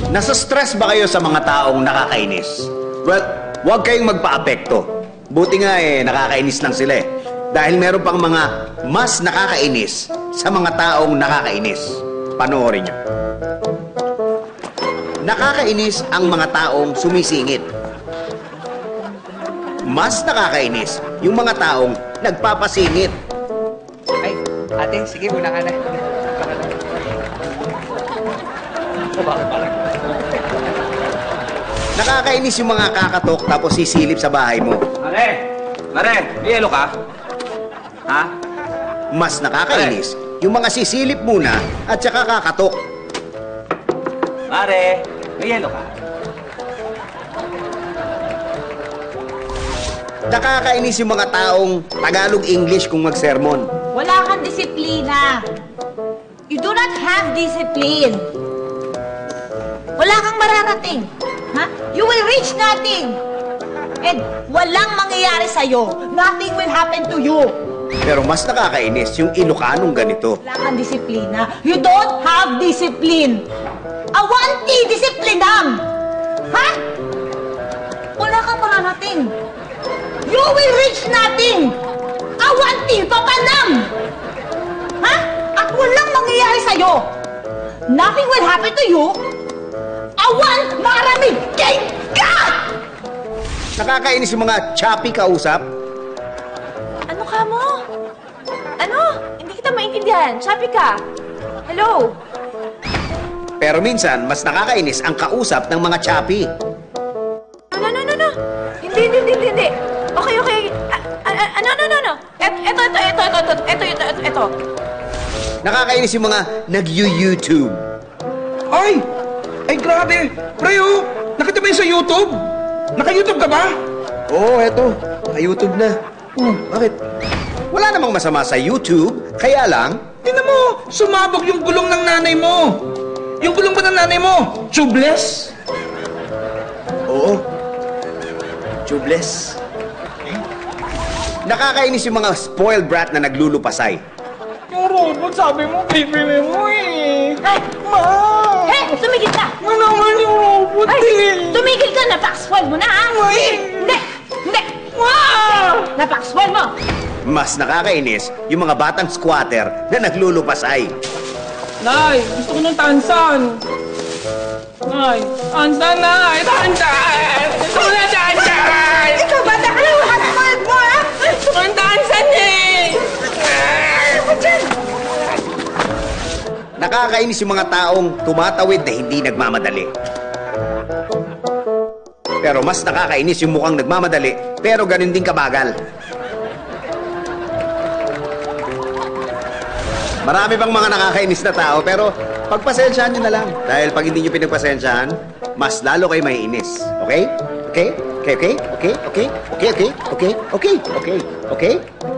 Nasa-stress ba kayo sa mga taong nakakainis? Well, huwag kayong magpa-apekto. Buti nga nakakainis lang sila eh. Dahil meron pang mga mas nakakainis sa mga taong nakakainis. Panoorin nyo. Nakakainis ang mga taong sumisingit. Mas nakakainis yung mga taong nagpapasingit. Ay, ate, sige, muna ka na. Nakakainis yung mga kakatok tapos sisilip sa bahay mo. Mare, may yelo ka? Ha? Mas nakakainis yung mga sisilip muna at saka kakatok. Mare, may yelo ka? Nakakainis yung mga taong Tagalog-English kung mag-sermon. Wala kang disiplina. You do not have discipline. Wala kang mararating. Ha? You will reach nothing. And walang mangyayari sa'yo. Nothing will happen to you. Pero mas nakakainis yung Ilocanong ganito. Wala kang disiplina. You don't have discipline. Awanti disiplinam. Ha? Wala kang mararating. You will reach nothing. Awanti papanam. Ha? At walang mangyayari sa'yo. Nothing will happen to you. Awan maraming kay ka! Nakakainis yung mga choppy kausap. Ano ka mo? Ano? Hindi kita maintindihan. Sabi ka. Hello? Pero minsan, mas nakakainis ang kausap ng mga choppy. No. Hindi. Okay. No. Eto. Nakakainis yung mga nag-YouTube. Ay, grabe! Preyo, nakita mo yun sa YouTube? Naka-YouTube ka ba? Oo, eto. Naka-YouTube na. Bakit? Wala namang masama sa YouTube, kaya lang... Tingnan mo, sumabog yung gulong ng nanay mo. Yung gulong ba ng nanay mo? Tubeless? Oo. Tubeless. Nakakainis yung mga spoiled brat na naglulupasay. Yung robot, sabi mo, bibili mo eh. Ay! Ma! Hey! Tumigil ka! Manaman yung robot eh. Tumigil ka! Napakswell mo na, ha? Hindi! Napakswell mo! Mas nakakainis yung mga batang squatter na naglulupasay. Nay, gusto ko ng tansan. Nay, tansan, Nay! Tansan! Gusto ko ng tansan! Ikaw, bata ka lang! Hot-spoiled mo, ha? Gusto ko ng tansan eh! Nakakainis yung mga taong tumatawid na hindi nagmamadali. Pero mas nakakainis yung mukhang nagmamadali, pero ganun din kabagal. Marami bang mga nakakainis na tao, pero pagpasensyahan nyo na lang. Dahil pag hindi nyo pinagpasensyahan, mas lalo kayo maiinis. Okay? Okay? Okay? Okay? Okay? Okay? Okay? Okay? Okay? Okay? Okay?